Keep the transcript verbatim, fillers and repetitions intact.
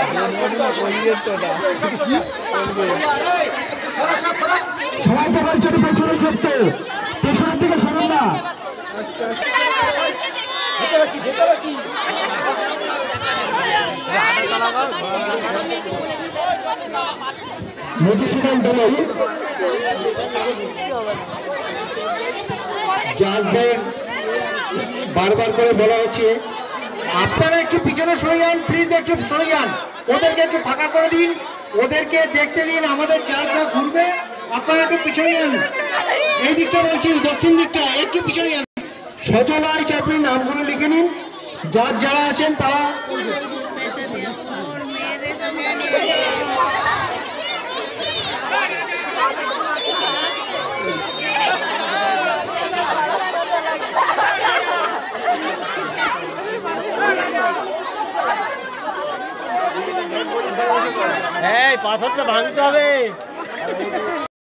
সবাইকে বলছেন পেছনে সরতে, পেছনের দিকে সরুন না। মোটিভেশনাল দল জাজদের বারবার করে বলা হচ্ছে আপনারা একটু পিছনে সরে যান, প্লিজ একটু সরে যান, ওদেরকে একটু ফাঁকা করে দিন, ওদেরকে দেখতে দিন, আমাদের জাজরা ঘুরবে, আপনারা একটু পিছনে যান। এই দিকটা বলছি, দক্ষিণ দিকটা একটু পিছনে যান। সজলায় চাকরির নামগুলো লিখে নিন, জাজ যারা আছেন তারা এই পাথরটা ভাঙতে হবে।